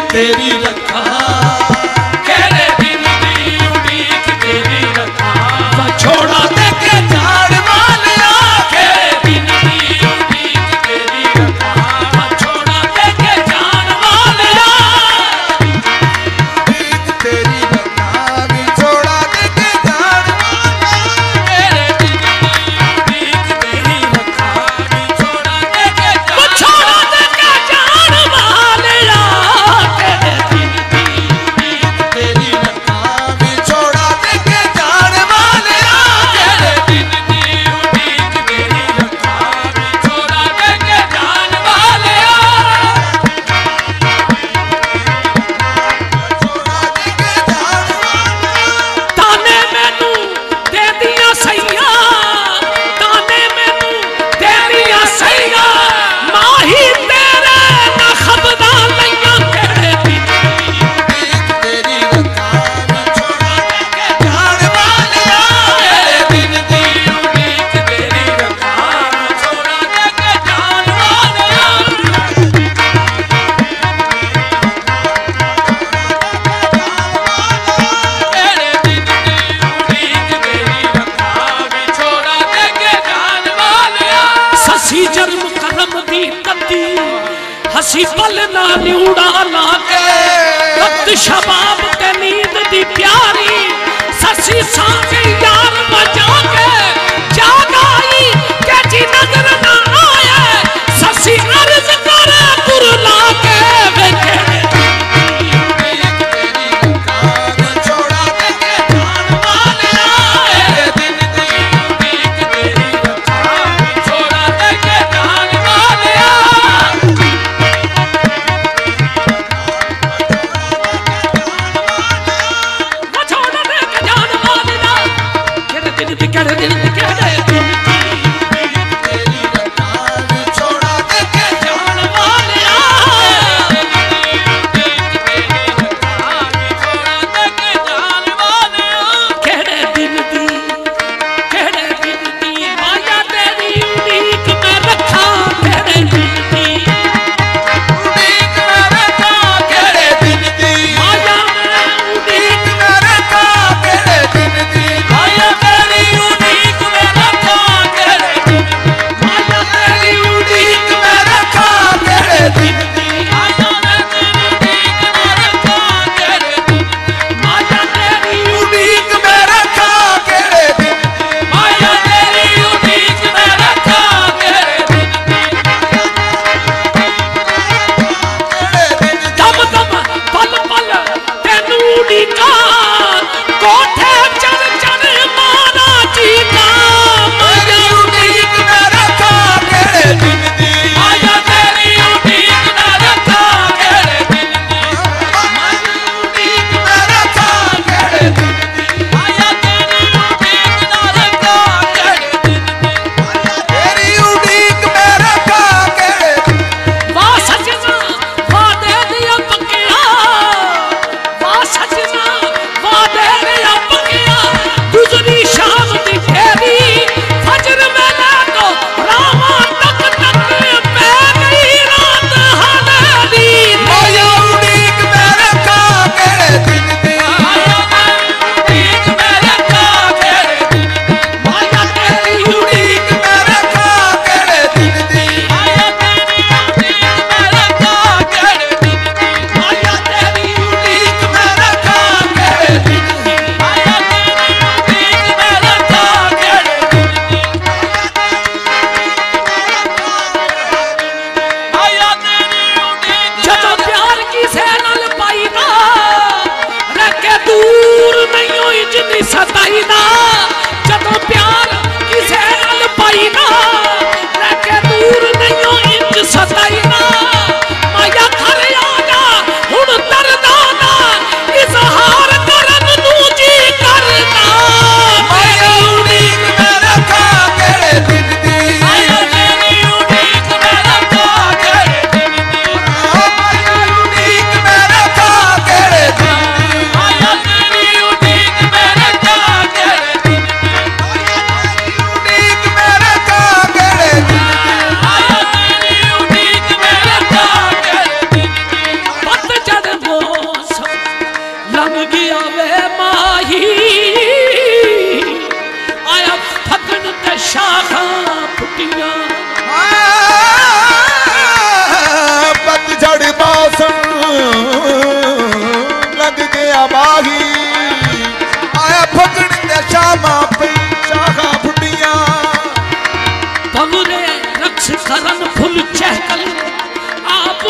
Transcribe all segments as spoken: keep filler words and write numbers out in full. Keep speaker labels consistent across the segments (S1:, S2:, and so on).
S1: تیری رکھا کہڑے دن دی اڑیک تیری رکھا چھوڑا دے کے جان والیا کہڑے دن دی اڑیک تیری رکھا چھوڑا دے کے جان والیا اڑیک تیری رکھا بھی چھوڑا دے کے جان والیا کہڑے دن دی اڑیک تیری رکھا بھی چھوڑا دے کے جان چھوڑا دے کے جان والیا کہڑے دن دی اڑیک تیری رکھا بھی چھوڑا دے کے جان والیا کہڑے دن دی اڑیک تیری رکھا بھی چھوڑا دے کے جان والیا تانے مینوں دے دیاں سیاں تانے مینوں دے دیاں سیاں ماہی تیرے نہ خبدا لیاں کہڑے دن دی اڑیک تیری رکھا بھی چھوڑا دے کے جان والیا کہڑے دن دی اڑیک تیری رکھا بھی چھوڑا دے کے جان والیا کہڑے دن دی اڑیک تیری رکھا بھی چھوڑا دے کے جان والیا سسی جرم کرم دی تندی ہسی پل نہ نیوڑا لا کے وقت شباب تے نیند دی پیاری سسی سانگے یار بجا کے جاگائی کہ جی نظر نہ آئے سسی عرض کرے در لا کے وے کہڑے دن دی اڑیک تیری رکھا بھی چھوڑا دے کے جان والیا کہڑے دن دی اڑیک تیری رکھا بھی چھوڑا دے کے جان والیا چھوڑا دے کے جان والیا کہڑے دن دی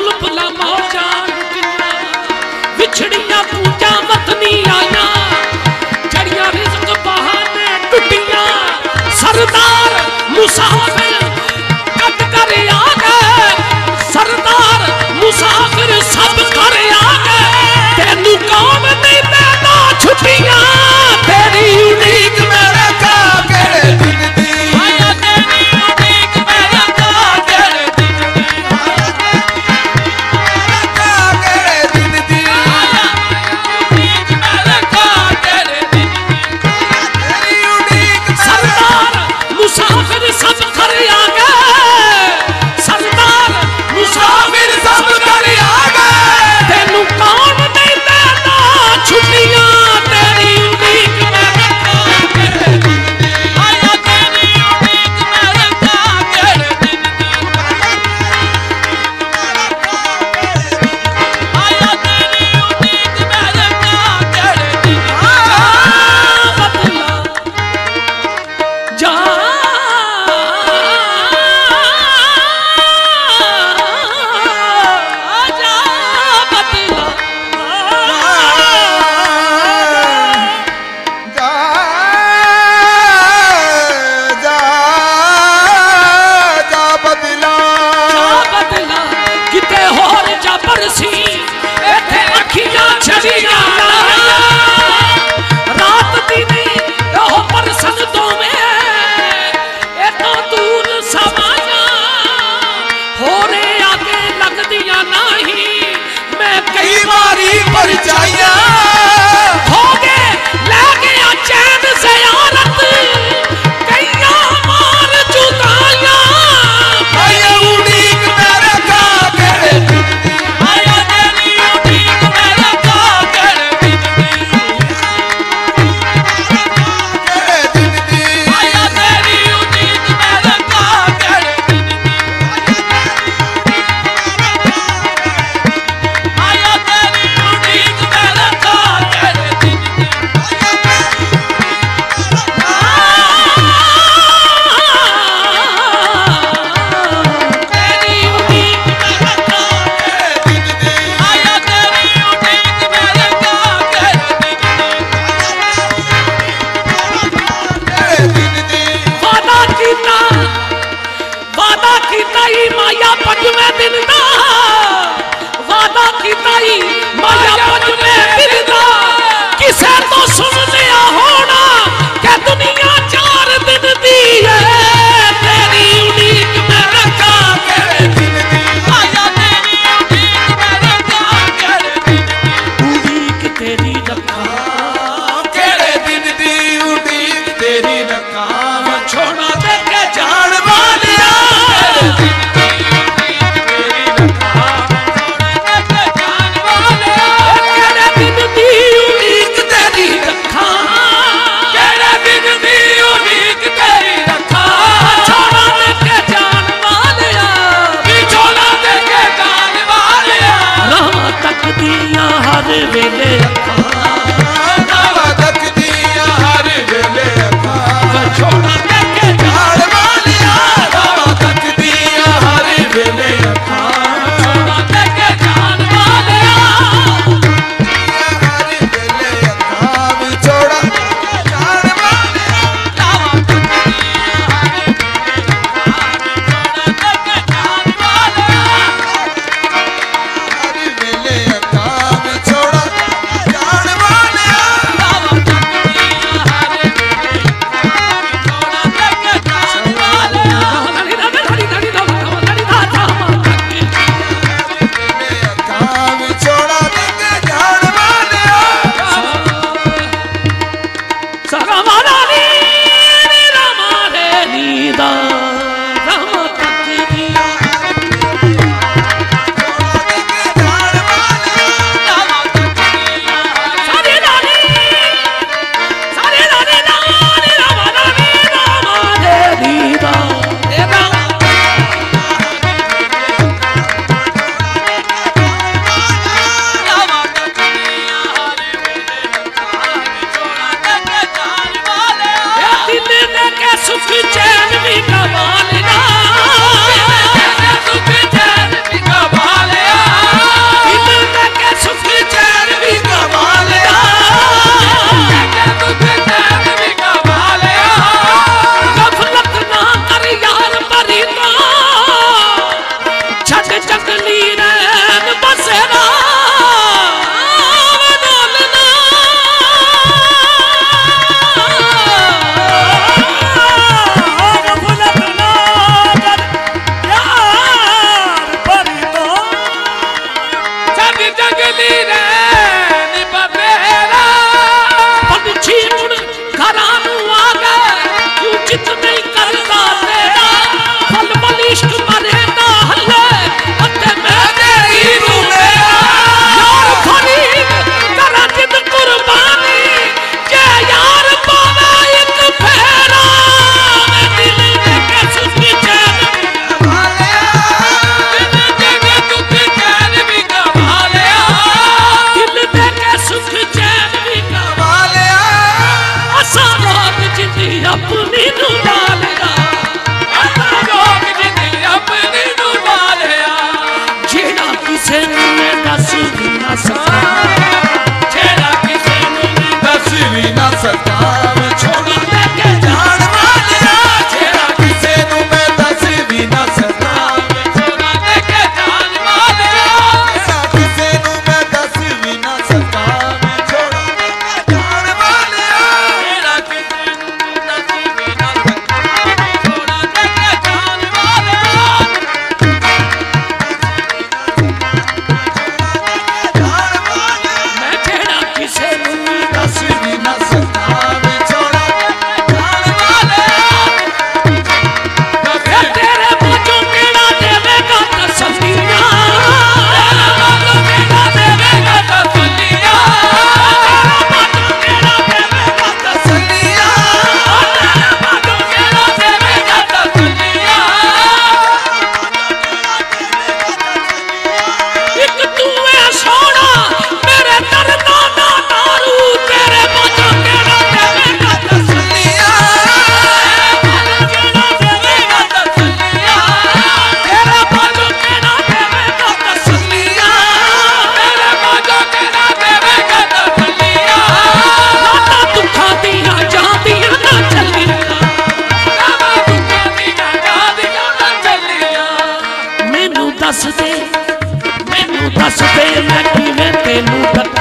S1: बुलबुला मौजा लुटिया विछड़िया पूजा वतनी आया जड़िया रिज़्क़ बहाने टुटिया सरदार मुसाफिर कट कर आ गए सरदार मुसाफिर सब कर आ गए तेनू कौन नहीं देना छुट्टियां तेरी उम्मीद में रखा केड़े दिन दी आया तेरी उम्मीद में रखा केड़े दिन दी रखा केड़े दिन दी आया उम्मीद में रखा केड़े दिन दी तेरी उम्मीद सरदार मुसाफिर सब कर आ गए सरदार मुसाफिर सब कर आ गए तेनू कौन नहीं देना छुट्टियां तेरी उम्मीद में रखा केड़े दिन दी आया तेरी उम्मीद में रखा केड़े दिन दी आया तेरी उम्मीद में रखा केड़े दिन बदला जा जा बदला
S2: जा जा जा बदला
S1: जा बदला किते होर जा परसी इथे अखियां छड़ियां रात दिनी रहो परसन दोवें ए तो दूर सवाया होरे आगे लगदियां नहीं मैं कई बारी पर
S2: परछाइयां
S1: हो गए ले गया चैन ज़ियारत कईया मार जुदाइयां
S2: आया उड़ीक में रखा केड़े दिन दी
S1: आया तेरी उम्मीद में रखा केड़े दिन दी
S2: केड़े दिन दी
S1: आया तेरी उम्मीद में रखा केड़े दिन दी आया तेरी उम्मीद में रखा केड़े दिन दी तेरी उम्मीद में रखा
S2: दिन दी
S1: आया तेरी उम्मीद में रखा केड़े दिन
S2: केड़े दिन दी
S1: वादा कीता वादा कीता ही माया पंजवें दिन दा वादा कीता ही माया पंजवें दिन दा किसे तो सुन लिया होना कि दुनिया चार दिन दी है तेरी उम्मीद में रखा केड़े दिन दी आया तेरी उम्मीद में रखा केड़े दिन दी उम्मीद तेरी रखा
S2: केड़े दिन दी उड़ीक तेरी रखा
S1: छोड़ा दे के जान
S2: जान वालिया
S1: केड़े दिन दी उम्मीद तेरी रखा केड़े दिन दी उम्मीद तेरी रखा छोड़ा दे के जान वालिया छोड़ा दे के जान वालिया राह तक दिया हर वेले अखा
S2: नावा तक दिया हर वेले अखा
S1: छोड़ा दे के जान
S2: जान वालिया नावा तक दिया हर वेले अखा
S1: छोड़ा दे के जान वालिया
S2: हर वेले अखा विछोड़ा जान वालिया हर वेले अखा विछोड़ा जंगली रैन बबेरा
S1: पंछी मुड़ घरानू आ गए क्यों चित नहीं करता तेरा फल फल इश्क मरे ना हले अते मैं तेरी तू मेरा यार फरीद करा जिद कुर्बानी जे यार पावे एक फेरा मैं दिल के सुख चैन अपनी नुलालिया लोग जिंदगी अपनी नुलालिया जेड़ा किसे ने दस भी ना सका जेड़ा किसे ने
S2: दस भी ना सका
S1: छोड़ दे के
S2: जान वालिया जेड़ा किसे नू मैं दस भी ना सका
S1: छोड़ दे के जान वालिया
S2: जेड़ा किसे नू मैं दस भी ना सका छोड़ दे के जान वालिया
S1: जेड़ा किसे दस दे मैनू दस दे मैं किवें तेनू